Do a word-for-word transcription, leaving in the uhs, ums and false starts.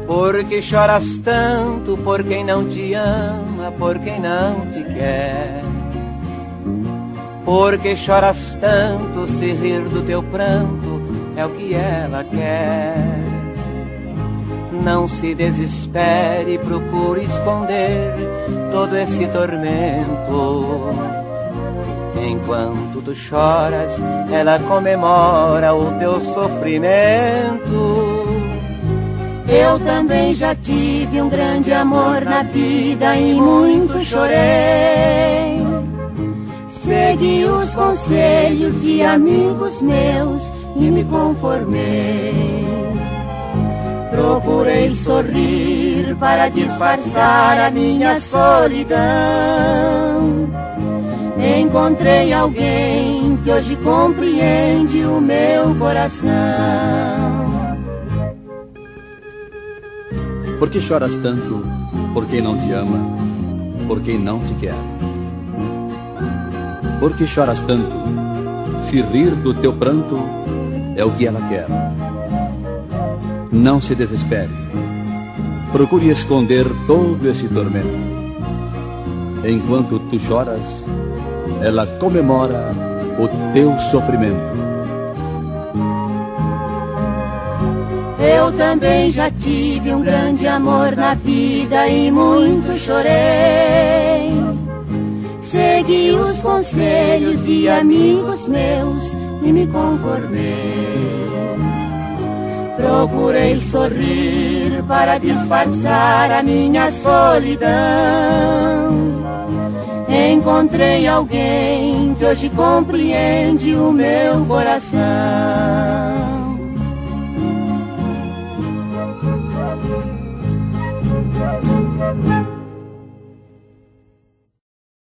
Por que choras tanto por quem não te ama, por quem não te quer? Por que choras tanto se rir do teu pranto é o que ela quer? Não se desespere, procure esconder todo esse tormento. Enquanto tu choras, ela comemora o teu sofrimento. Eu também já tive um grande amor na vida e muito chorei. Segui os conselhos de amigos meus e me conformei. Procurei sorrir para disfarçar a minha solidão. Encontrei alguém que hoje compreende o meu coração. Por que choras tanto por quem não te ama, por quem não te quer? Por que choras tanto se rir do teu pranto é o que ela quer? Não se desespere, procure esconder todo esse tormento. Enquanto tu choras, ela comemora o teu sofrimento. Eu também já tive um grande amor na vida e muito chorei. Segui os conselhos de amigos meus e me conformei. Procurei sorrir para disfarçar a minha solidão. Encontrei alguém que hoje compreende o meu coração. Thank you.